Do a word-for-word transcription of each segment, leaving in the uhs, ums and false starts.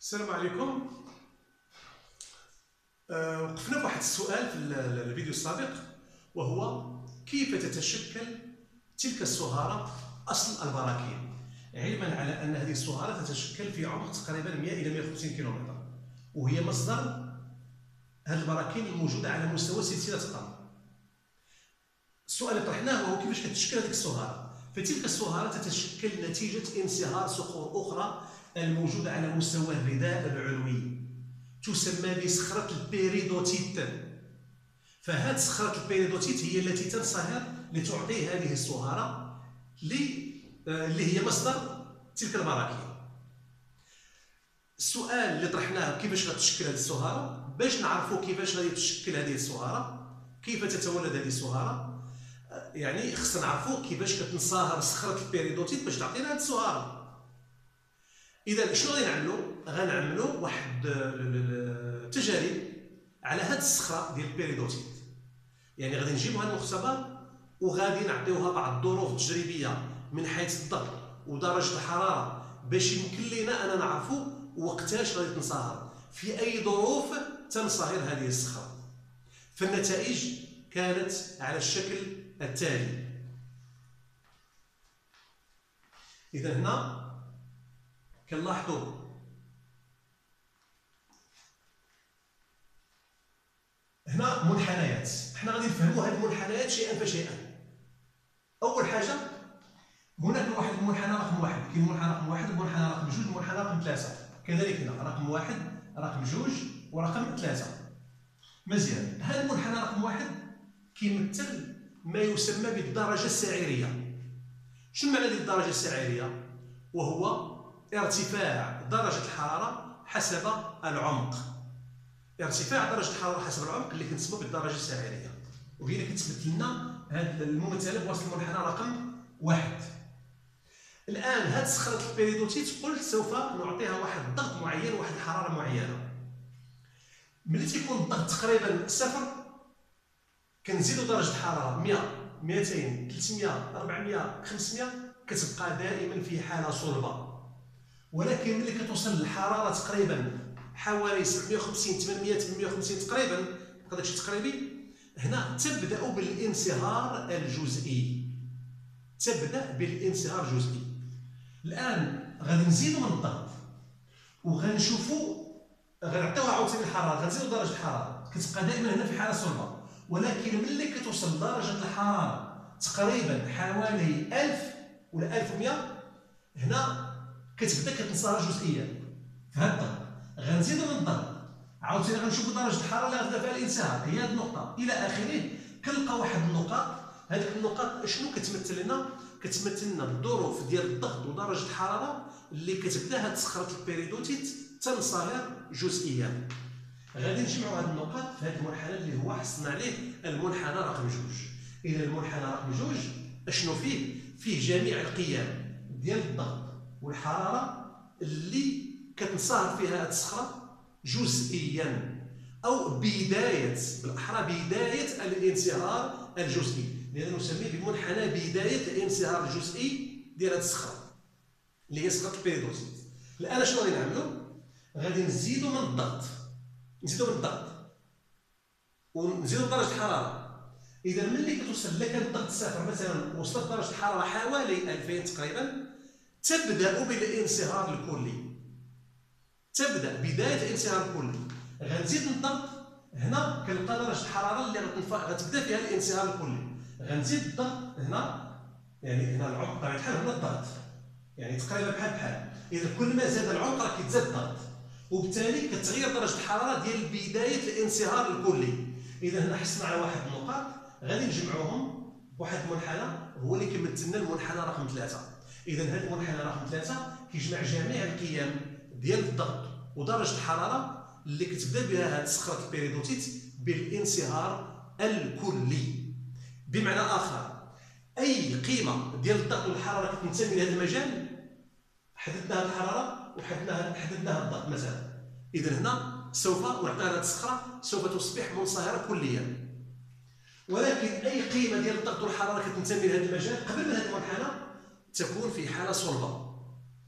السلام عليكم. أه وقفنا في واحد السؤال في الفيديو السابق، وهو كيف تتشكل تلك الصهارة أصل البراكين، علما على أن هذه الصهارة تتشكل في عمق تقريبا مئة إلى مئة وخمسين كيلومتر، وهي مصدر هذه البراكين الموجودة على مستوى سلسلة القمر. السؤال اللي طرحناه هو كيفاش كتشكل هذيك الصهارة. فتلك الصهارة تتشكل نتيجة انصهار صخور أخرى الموجودة على مستوى الرداء العلوي، تسمى بصخرة البيريدوتيت. فهذه صخرة البيريدوتيت هي التي تنصهر لتعطي هذه الصهارة اللي هي مصدر تلك البراكين. السؤال اللي طرحناه كيفاش غتشكل هذه الصهارة، باش نعرفوا كيفاش غادي تشكل هذه الصهارة، كيف تتولد هذه الصهارة، يعني خصنا نعرفوا كيفاش كتنصهر صخرة البيريدوتيت باش تعطينا هذه الصهارة. اذا شنو غادي نعملوا؟ غنعملوا واحد التجارب على هذه الصخره ديال البيريدوتيت، يعني غادي نجيبوا هذا المختبر وغادي نعطيوها بعض الظروف التجريبيه من حيث الضغط ودرجه الحراره باش يمكن لنا اننا نعرفوا وقتاش غادي تنصهر، في اي ظروف تنصهر هذه الصخره. فالنتائج كانت على الشكل التالي. اذا هنا كنلاحظوا هنا منحنيات، حنا غادي نفهموا هذه المنحنيات شيئا فشيئا. اول حاجه هناك واحد المنحنى رقم واحد، كاين المنحنى رقم واحد، المنحنى رقم جوج، المنحنى رقم ثلاثه، كذلك هنا رقم واحد، رقم جوج، ورقم ثلاثه. مزيان، هذا المنحنى رقم واحد كيمثل ما يسمى بالدرجه السعيريه. شنو معنى ديال الدرجه السعيريه؟ وهو ارتفاع درجة الحرارة حسب العمق. ارتفاع درجة الحرارة حسب العمق اللي كنسموه بالدرجة السعيرية، وهي اللي كتمثل لنا هذه الممثلة بواسطة المنحنى رقم واحد. الآن هذه صخرة البيريدوتيت قلت سوف نعطيها واحد الضغط معين وواحد الحرارة معينة. ملي تيكون الضغط تقريبا صفر كنزيدو درجة الحرارة مئة، مئتين، ثلاثمئة، أربعمئة، خمسمئة، كتبقى دائما في حالة صلبة. ولكن ملي كتوصل للحراره تقريبا حوالي سبعمئة وخمسين، ثمانمئة، ثمانمئة وخمسين تقريبا، هذا الشيء تقريبي، هنا تبدا بالانصهار الجزئي. تبدا بالانصهار الجزئي. الان غادي نزيدوا من الضغط وغنشوفوا، غنعطيوها عاوتاني الحراره، غنزيدوا درجه الحراره، كتبقى دائما هنا في حاله صلبه. ولكن ملي كتوصل لدرجه الحراره تقريبا حوالي ألف ولا ألف ومئة، هنا كتبدا كتنصهر جزئيا في هذا الضغط. غنزيدو من الضغط عاوتاني غنشوفوا درجه الحراره اللي غتبدا فيها الانصهار، هي هذه النقطه الى اخره. كنلقى واحد النقاط، هذيك النقاط شنو كتمثل لنا؟ كتمثل لنا الظروف ديال الضغط ودرجه الحراره اللي كتبدا هذه صخره البيريدوتيت تنصهر جزئيا. غادي نجمعوا هذه النقاط في هذا المنحنى اللي هو حصلنا عليه المنحنى رقم جوج. الى المنحنى رقم جوج اشنو فيه؟ فيه جميع القيم ديال الضغط والحراره اللي كتنصهر فيها هذه الصخره جزئيا، او بدايه، بالاحرى بدايه الانصهار الجزئي، لأننا نسميه بمنحنى بدايه الانصهار الجزئي ديال هذه الصخره اللي هي صخره البيريدوتيت. الان شنو غادي نعملوا؟ غادي نزيدوا من الضغط، نزيدوا من الضغط ونزيدوا درجه الحراره. اذا ملي كتوصل لك الضغط صفر مثلا، وصلت درجه الحراره حوالي ألفين تقريبا، تبدا بالانصهار الكلي. تبدا بدايه الانصهار الكلي. غنزيد الضغط، هنا كنلقى درجه الحراره اللي غتبدا فيها الانصهار الكلي. غنزيد الضغط هنا، يعني هنا العمق بطبيعه الحال، هنا الضغط يعني تقريبا بحال بحال. اذا كل ما زاد العمق راه كيتزاد الضغط، وبالتالي كتغير درجه الحراره ديال بدايه الانصهار الكلي. اذا هنا حصلنا على واحد النقاط غادي نجمعوهم بواحد المنحنى هو اللي كيمثل لنا المنحنى رقم ثلاثه. اذا هذا المنحنى رقم ثلاثه كيجمع جميع القيم ديال الضغط ودرجه الحراره اللي كتبدا بها هذه صخره البيريدوتيت بالانصهار الكلي. بمعنى اخر، اي قيمه ديال الضغط والحراره كتنتمي لهذا المجال، حددنا هذه الحراره وحددنا حددنا هذا الضغط مثلا، اذا هنا سوف نعطيها هذه الصخره سوف تصبح منصهره كليا. ولكن اي قيمه ديال الضغط والحراره كتنتمي لهذا المجال قبل من هذا المنحنى تكون في حاله صلبه.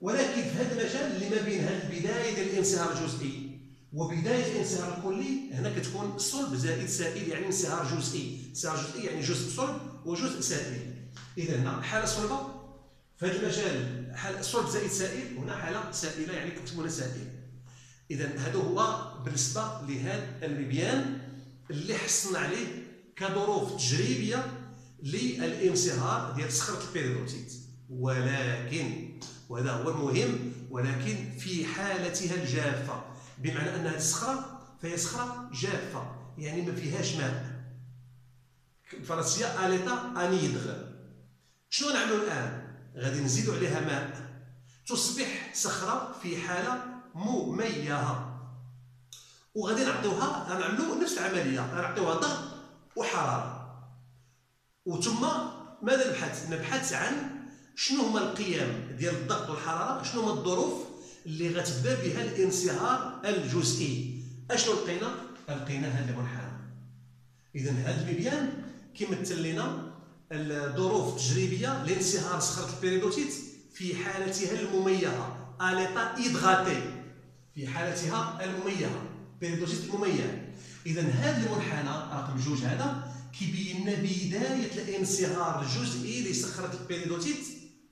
ولكن في هذا المجال اللي ما بين هذه البدايه ديال الانصهار الجزئي وبدايه الانصهار الكلي، هنا كتكون صلب زائد سائل، يعني انصهار جزئي. انصهار جزئي يعني جزء صلب وجزء سائل. اذا هنا حاله صلبه في هذا المجال، حاله صلب زائد سائل، وهنا حاله سائله يعني كتكون سائل. اذا هذا هو بالنسبه لهذا المبيان اللي حصلنا عليه كظروف تجريبيه للانصهار ديال صخره البيريدوتيت. ولكن وهذا هو المهم، ولكن في حالتها الجافه، بمعنى ان هذه الصخره فهي صخره جافه يعني ما فيهاش ماء. بالفرنسيه اليتا انيدغ. شنو نعملوا الان؟ غادي نزيدوا عليها ماء، تصبح صخره في حاله مميهه، وغادي نعطيوها، غنعملوا نفس العمليه، غنعطيوها ضغط وحراره. وثم ماذا نبحث؟ نبحث عن شنو هما القيم ديال الضغط والحراره، شنو هما الظروف اللي غتبدا بها الانصهار الجزئي. اشنو لقينا؟ لقينا هذا المنحنى. اذا هذا المبيان كيمثل لنا الظروف التجريبيه لانصهار صخره البيريدوتيت في حالتها المميهه، اليتا هيدغاتي، في حالتها المميهه، بيريدوتيت المميه. اذا هذا المنحنى رقم جوج هذا كيبين لنا بدايه الانصهار الجزئي لصخره البيريدوتيت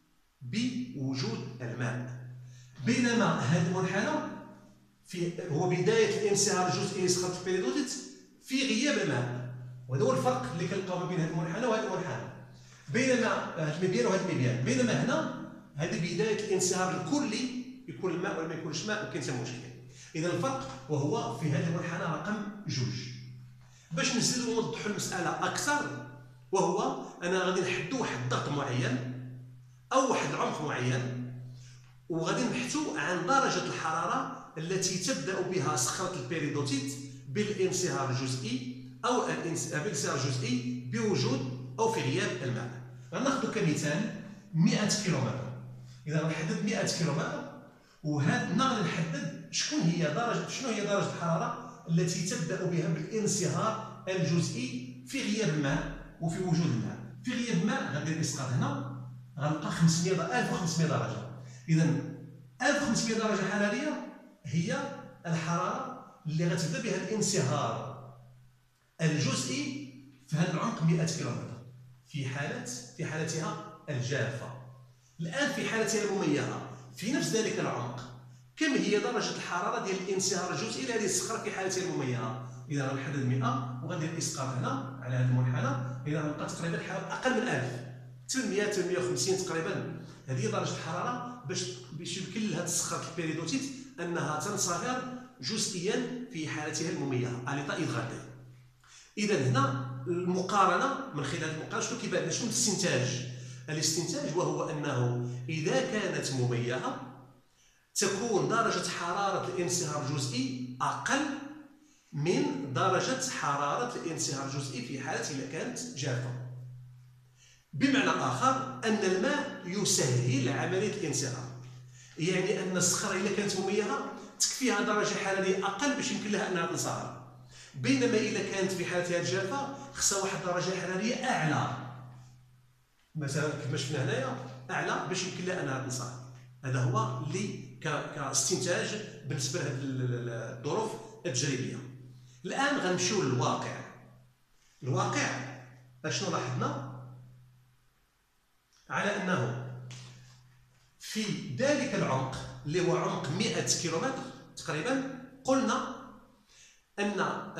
بوجود الماء، بينما هذا المنحنى في هو بدايه الانصهار الجزئي لصخره البيريدوتيت في غياب الماء. وهذا هو الفرق اللي كنلقاو ما بين هذا المنحنى وهذا المنحنى، بينما هذا المبيان وهذا المبيان. بينما هنا هذه بدايه الانصهار الكلي، يكون الماء ولا ما يكونش ماء، ما كاين حتى مشكل. اذا الفرق وهو في هذا المنحنى رقم جوج. باش نزيدو نوضحوا المساله اكثر، وهو انا غادي نحدو واحد الضغط معين او واحد العمق معين، وغادي نبحثوا عن درجه الحراره التي تبدا بها صخره البيريدوتيت بالانصهار الجزئي او الانصهار الجزئي بوجود او في غياب الماء. غناخذ كمثال مئة كيلومتر. اذا غنحدد مئة كيلومتر، وهنا غادي نحدد شكون هي درجه شنو هي درجه الحراره التي تبدا بها بالانصهار الجزئي في غياب الماء وفي وجود الماء. في غياب الماء غندير اسقاط هنا، غنلقى خمسمئة ألف وخمسمئة درجه. اذا ألف وخمسمئة درجه حراريه هي الحراره اللي غتبدا بها الانصهار الجزئي في هذا العمق مئة كيلومتر في حاله في حالتها الجافه. الان في حالتها المميهه في نفس ذلك العمق، كم هي درجه الحراره ديال الانصهار الجزئي لهذه الصخره في حالتها المميهه؟ اذا غنحدد مئة وغندير اسقاط هنا على هذا المنحنى. اذا غنلقى تقريبا اقل من ألف، ثمانمئة ثمانمئة وخمسين تقريبا. هذه درجه الحراره باش باش يمكن لهذه الصخره البيريدوتيت انها تنصهر جزئيا في حالتها المميهه، اليتا هيدغاتي. اذا هنا المقارنه من خلال المقارنه شنو كيبان لنا؟ شنو الاستنتاج؟ الاستنتاج وهو انه اذا كانت مميهه تكون درجه حراره الانصهار الجزئي اقل من درجه حراره الانصهار الجزئي في حاله اذا كانت جافه. بمعنى اخر ان الماء يسهل عمليه الانصهار، يعني ان الصخره اذا كانت مميهه تكفيها درجه حراريه اقل باش يمكن لها انها تنصهر، بينما اذا كانت في حالتها الجافه خصها واحد الدرجه حراريه اعلى، مثلا كما شفنا هنايا اعلى باش يمكن لها انها تنصهر. هذا هو اللي كاستنتاج بالنسبه لهذه الظروف التجريبيه. الان غنمشيو للواقع. الواقع اشنو لاحظنا؟ على انه في ذلك العمق اللي هو عمق مئة كيلومتر تقريبا، قلنا ان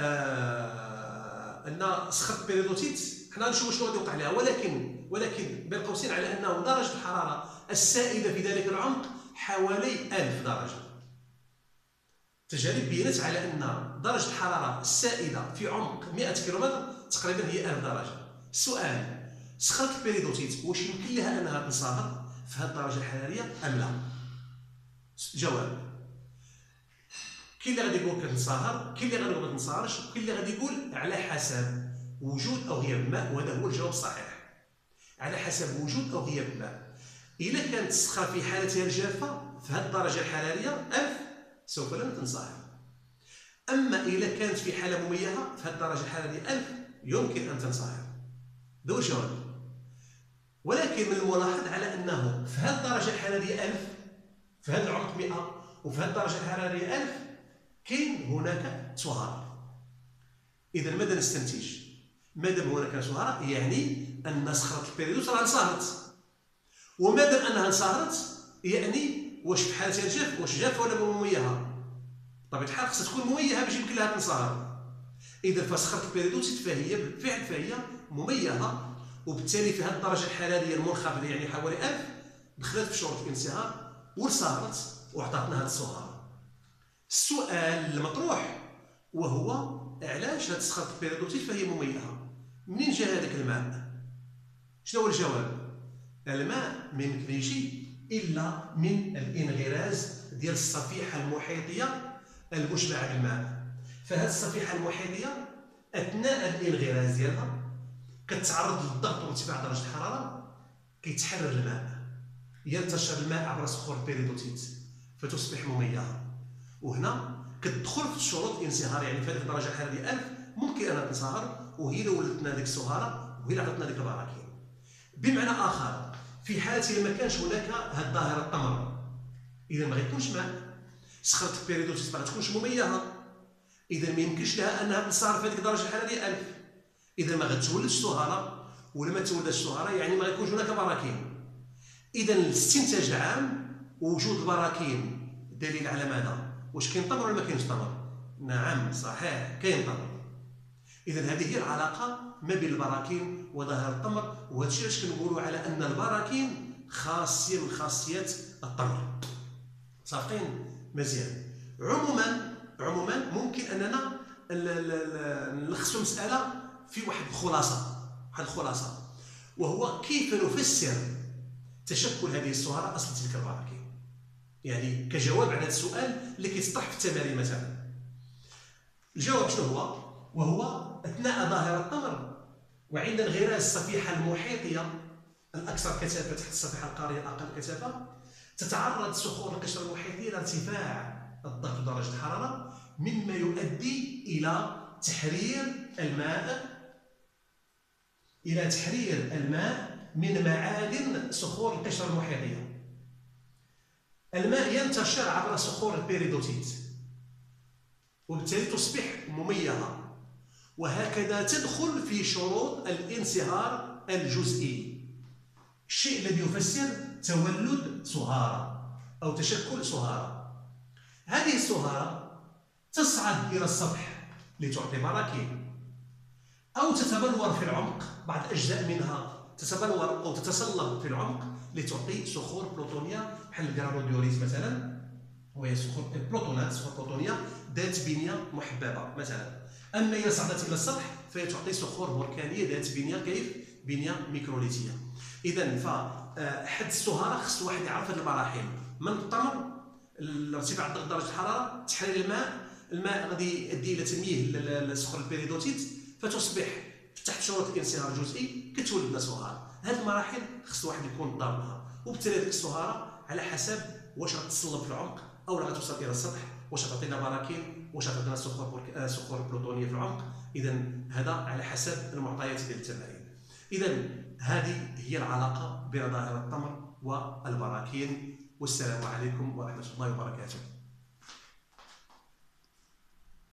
آه ان صخره البيريدوتيت حنا نشوفوا شنو غادي يوقع لها، ولكن ولكن بين قوسين على انه درجه الحراره السائده في ذلك العمق حوالي ألف درجه. التجارب بينت على ان درجه الحراره السائده في عمق مئة كيلومتر تقريبا هي ألف درجه. السؤال: صخره البيريدوتيت واش يمكن لها انها تنصهر في هذه الدرجه الحراريه ام لا؟ جواب: كاين اللي غادي يقول كتنصهر، كاين اللي غادي يقول ما تنصهرش، كاين اللي غادي يقول على حسب وجود او غياب الماء، وهذا هو الجواب الصحيح. على حسب وجود او غياب الماء. اذا كانت الصخره في حالتها الجافه في هذه الدرجه الحراريه ألف سوف لا تنصهر. اما اذا كانت في حاله مميهه في هذه الدرجه الحراريه ألف يمكن ان تنصهر. هذا هو الجواب. ولكن من الملاحظ على انه في هذه الدرجه الحراريه ألف في هذا العمق مئة وفي هذه الدرجه الحراريه ألف كاين هناك صهاره. اذا ماذا نستنتج؟ مادام هناك صهاره يعني ان صخره البيريدوت راه انصهرت، ومادام انها انصهرت يعني واش في حاله الجاف واش جافه ولا مميهه؟ بطبيعه الحال خصها تكون مميهه باش يمكن لها تنصهر. اذا فصخره البيريدوت فهي بالفعل فهي مميهه، وبالتالي في هذه الدرجه الحراريه المنخفضه يعني حوالي ألف دخلت في شروط الانصهار وانصهرت وعطاتنا هذه الصهاره. السؤال المطروح وهو علاش هذه صخره البيريدوت فهي مميهه؟ منين جا هذاك الماء؟ شنو هو الجواب؟ الماء ما يمكن يجي الا من الانغراز ديال الصفيحه المحيطيه المشبعه بالماء. فهذه الصفيحه المحيطيه اثناء الانغراز ديالها كتعرض للضغط وارتفاع درجه الحراره، كيتحرر الماء، ينتشر الماء عبر صخور البيريدوتيت فتصبح مميهه. وهنا كتدخل في شروط الانصهار، يعني في هذه الدرجه الحراريه ألف ممكن انها تنصهر، وهي اللي ولدت لنا ديك الصهاره وهي اللي عطاتنا ديك البراكين. بمعنى اخر في حاله ما كانش هناك هذه الظاهره التمر، اذا ما غيكونش ماء، صخره البيريدوتيت ما غتكونش مميهه، اذا ما يمكنش لها انها تنصهر في هذيك الدرجه الحراريه ألف، اذا ما غتولدش صهاره، ولا ما تولدش صهاره يعني ما غيكونش هناك براكين. اذا الاستنتاج العام وجود البراكين دليل على ماذا؟ واش كاين تمر ولا ما كاينش تمر؟ نعم صحيح كاين تمر. اذا هذه هي العلاقه ما بين البراكين وظاهره التمر، وهذا الشيء علاش كنقولوا على ان البراكين خاصيه من خاصيات التمر. صافين مزيان. عموما عموما ممكن اننا نلخصوا المساله في واحد الخلاصه، واحد الخلاصه وهو كيف نفسر تشكل هذه الصهاره اصل تلك البراكين. يعني كجواب على هذا السؤال اللي كيتطرح في التمارين مثلا. الجواب شنو هو؟ وهو اثناء ظاهره التمر وعند انغراز الصفيحه المحيطيه الاكثر كثافه تحت الصفيحه القاريه الاقل كثافه، تتعرض صخور القشره المحيطيه لارتفاع الضغط ودرجه الحراره، مما يؤدي الى تحرير الماء الى تحرير الماء من معادن صخور القشره المحيطيه. الماء ينتشر عبر صخور البيريدوتيت وبالتالي تصبح مميهه، وهكذا تدخل في شروط الانصهار الجزئي، الشيء الذي يفسر تولد صهاره او تشكل صهاره. هذه الصهاره تصعد الى السطح لتعطي براكين، او تتبلور في العمق، بعض اجزاء منها تتبلور او تتصلب في العمق لتعطي صخور بلوتونيه بحال الجرانوديوريت مثلا، وهي صخور بلوتونات، صخور بلوتونيه ذات بنيه محببه مثلا. اما اذا صعدت الى السطح فهي تعطي صخور بركانيه ذات بنيه كيف؟ بنيه ميكروليتيه. اذا فحد الصهاره خص الواحد يعرف هذه المراحل، من التمر ارتفاع درجه الحراره، تحرير الماء، الماء غادي يؤدي الى تمييه صخور البيريدوتيت فتصبح تحت شروط الانصهار الجزئي كتولد لنا صهاره. هذه المراحل خص الواحد يكون ضامنها، وبالتالي هذيك الصهاره على حسب واش غتصلب في العمق او لا غتوصل الى السطح، واش غتعطينا براكين، واش غتعطينا صخور صخور بلوتونيه في العمق. اذا هذا على حسب المعطيات ديال التمارين. اذا هذه هي العلاقه بين ظاهره التمر والبراكين. والسلام عليكم ورحمه الله وبركاته.